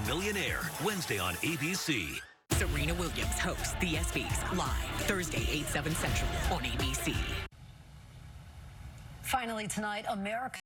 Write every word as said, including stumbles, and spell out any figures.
Millionaire, Wednesday on A B C. Serena Williams hosts the ESPYs live Thursday, eight, seven Central on A B C. Finally tonight, America.